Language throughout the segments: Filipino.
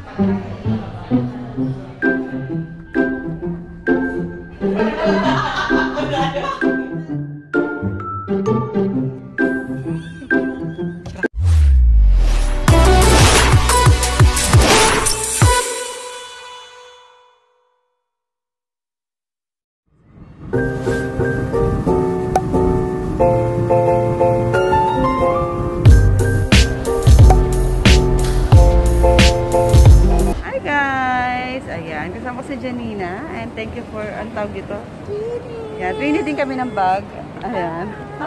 Kasama ko si Janina and thank you for ang tawag dito. Yan, Trini din kami ng bag. Ayan.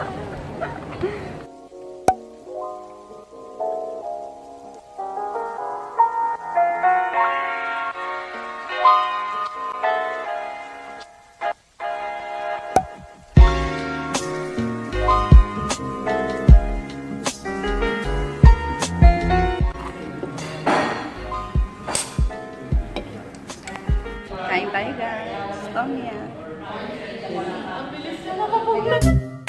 Kain tayo guys. Tomia. Ang bilis na nakapaglag.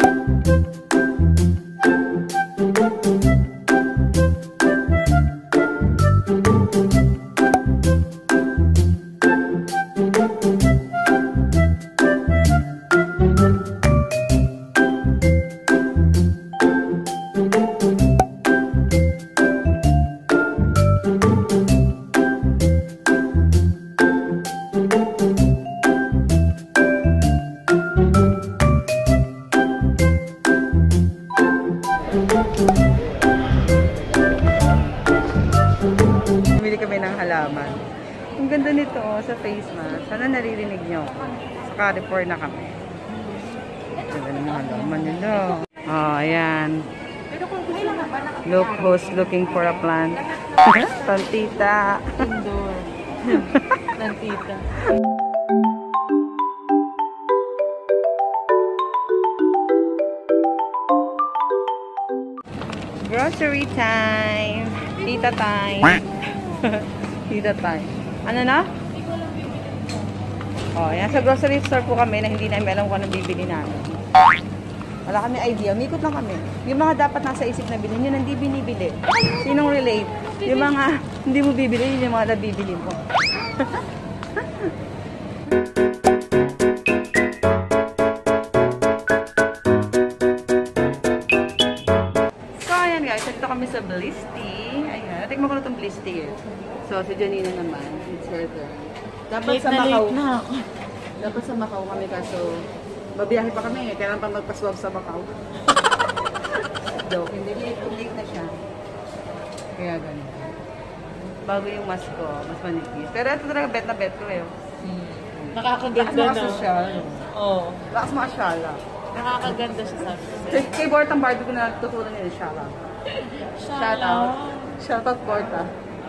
Bumili kami ng halaman. Ang ganda nito sa face mask. Sana naririnig nyo. Sa Carrefour na kami. Ganda ng halaman nyo. Oh, ayan. Look who's looking for a plant. Tantita. Indoor. Tantita. Grocery time. Tita time. Tita time. Ano na? Oh, yan. Sa grocery store po kami na hindi namin alam kung anong bibili namin. Wala kami idea. Mikot lang kami. Yung mga dapat nasa isip na bilhin, yun hindi binibili. Sinong relate? Yung mga hindi mo bibili, yun yung mga nabibili mo. Dito kami sa Blisty. Ayan. Natikman ko na itong Blisty eh. So, si Janina naman. It's her turn. Dapat sa Macau. Dapat sa Macau kami kaso babiyahe pa kami eh. Kailan pa magpaswab sa Macau. Joke. Hindi. Late na siya. Kaya ganun. Bago yung mask ko. Mas manipis. Pero ito talaga bet na bet ko eh. Nakakaganda na. Oo. Lakas mga shala. Nakakaganda siya sa akin. Kay Bortang Barbie ko na tutunan nila shala. Shout out. Shout out, Borta.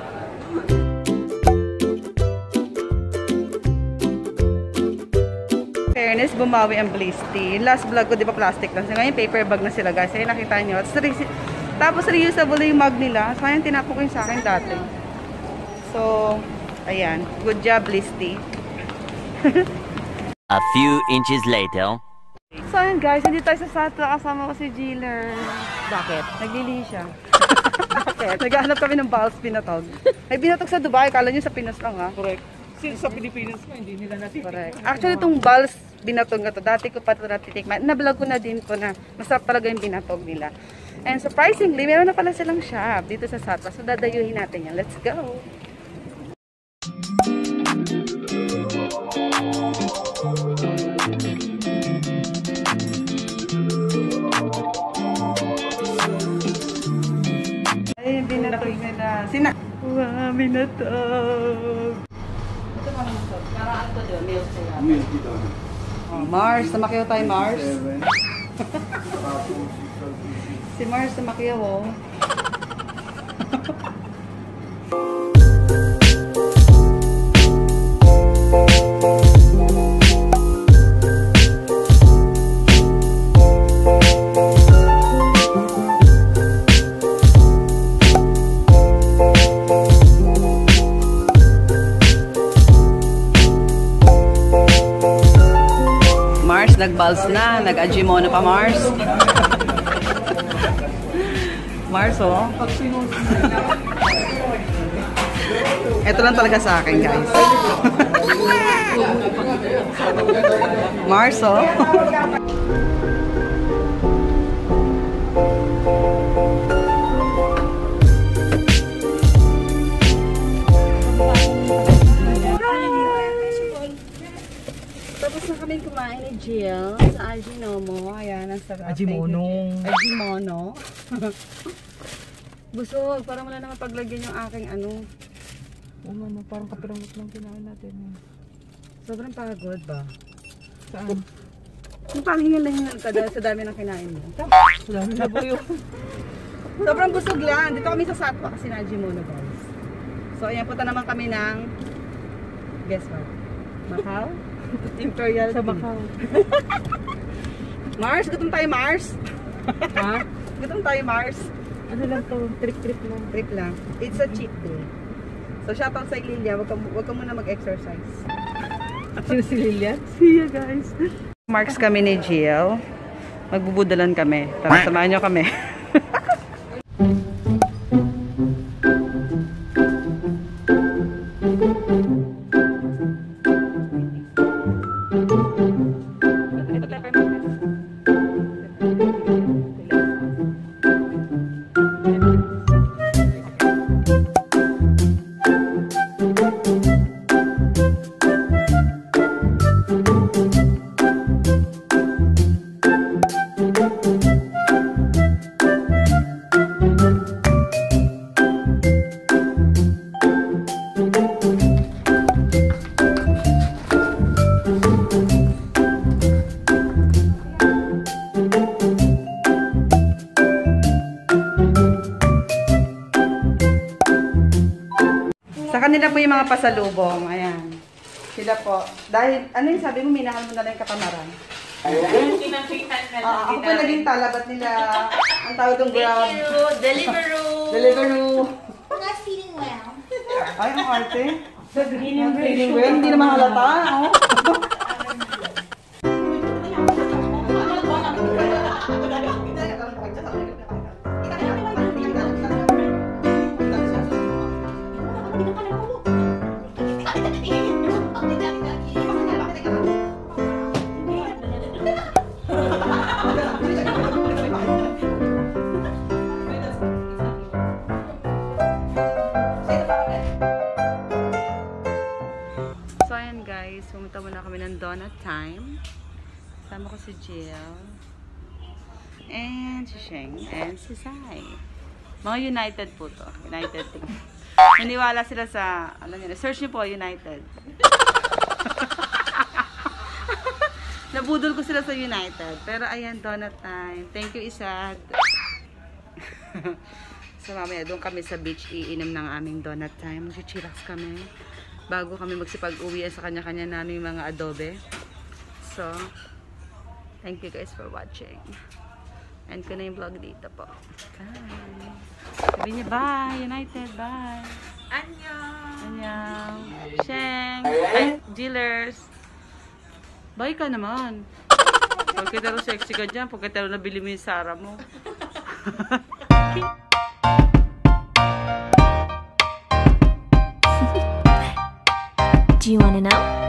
Fairness, bumawi ang Blisty. Last vlog ko, di ba plastic lang. So, ngayon, paper bag na sila, guys. Ayun, nakita nyo. Tapos, reusable yung mug nila. So, ayun, tinapon ko yung sa akin dati. So, ayan. Good job, Blisty. A few inches later. So, ayun, guys. Hindi tayo sa Satwa. Kasama ko si Jiller. Bakit? Naglili siya. Bakit? Naghahanap kami ng Balls Binatog. Ay, binatog sa Dubai. Kala nyo sa Pinas lang, ha? Correct. Sa Pilipinas ko, hindi nila natitikman. Correct. Actually, itong Balls Binatog na to, dati ko pa ito natitikman. Nablog ko na din ko na masarap talaga yung binatog nila. And surprisingly, meron na pala silang shop dito sa Satwa. So, dadayuhin natin yan. Let's go! Ay, binatog nila. Wow, binatog! Ito mga binatog. Karaan to doon. Milk sila. Milk dito. Oh, Mars. Namakyaw tayo, Mars. Si Mars namakyaw, oh. Nag-balls na, nag-ajimono pa Mars. Mars, oh. Ito lang talaga sa akin, guys. Mars, oh. Tapos na kami kumain ni Jill sa Ajinomo. Ayan, ang sarap. Ajimono. Ajimono. Busog. Parang wala naman paglagyan yung aking ano. Ano, parang kapirangot lang kinain natin. Sobrang pagod ba? Saan? Yung parang hingal ka dahil sa dami ng kinain mo. Wala na po yun. Sobrang busog lang. Dito kami sa Satwa kasi na Ajimono, guys. So, ayan, punta naman kami ng guess what? Macau? Imperial Sa Tea. Macau. Mars? Gutom tayo, Mars? Ha? Gutom tayo, Mars? Ano lang to? Trip-trip lang. Trip lang. It's a cheat day. So, shoutout sa Lilia. Huwag ka muna mag-exercise. Sino si Lilian? See you guys. Marks kami ni Jill. Magbubudalan kami. Tara, samahan nyo kami. Sa kanila po yung mga pasalubong. Ayan. Sila po. Dahil, ano yung sabi mo, minahal mo na lang yung katamaran. Ako po naging talabat nila. Ang tawag ng grab. Deliveroo! Deliveroo. We're not feeling well. Ay, ang arte. Feeling well. Hindi naman halata. Oh. So, ayan guys, pumunta muna kami ng donut time. Kasama ko si Jill. And si Sheng. And si Sai. Mga United po to. United team. Naniwala sila sa, alam niyo, search niyo po, United. Nabudol ko sila sa United. Pero ayan, donut time. Thank you, Isad. So, mamaya doon kami sa beach iinom ng aming donut time. Mag-chillax kami. Bago kami magsipag-uwi sa kanya-kanya namin mga adobe. So, thank you guys for watching. End ko na yung vlog dito po. Bye! Sabi niya, bye! United, bye! Annyeong! Annyeong! Sheng! Ay, Jillers! Bye ka naman! Pagkataro sexy ka dyan, pagkataro nabili mo yung Sara mo. Do you want to know?